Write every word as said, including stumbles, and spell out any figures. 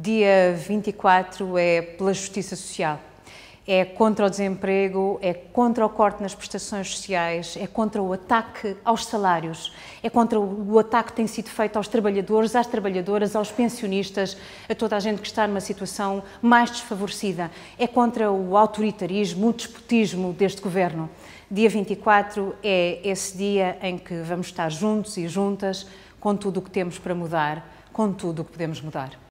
Dia vinte e quatro é pela justiça social. É contra o desemprego, é contra o corte nas prestações sociais, é contra o ataque aos salários, é contra o ataque que tem sido feito aos trabalhadores, às trabalhadoras, aos pensionistas, a toda a gente que está numa situação mais desfavorecida. É contra o autoritarismo, o despotismo deste governo. Dia vinte e quatro é esse dia em que vamos estar juntos e juntas com tudo o que temos para mudar, com tudo o que podemos mudar.